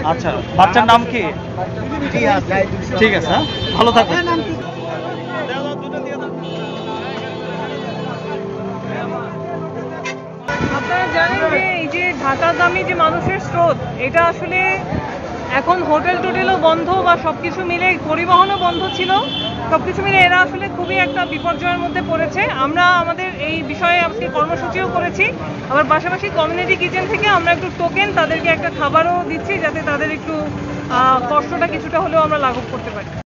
আচ্ছা, বাচ্চার নাম কি? ঠিক আছে, হ্যাঁ, ভালো থাকবেন। আপনারা জানেন যে এই যে ঢাকাগামী যে মানুষের স্রোত, এটা আসলে এখন হোটেল টোটেলও বন্ধ বা সবকিছু মিলে পরিবহনও বন্ধ ছিল, সবকিছু মিলে এরা আসলে খুবই একটা বিপর্যয়ের মধ্যে পড়েছে। আমরা আমাদের এই বিষয়ে আজকে কর্মসূচিও করেছি, আবার পাশাপাশি কমিউনিটি কিচেন থেকে আমরা একটু টোকেন তাদেরকে একটা খাবারও দিচ্ছি, যাতে তাদের একটু কষ্টটা কিছুটা হলেও আমরা লাঘব করতে পারি।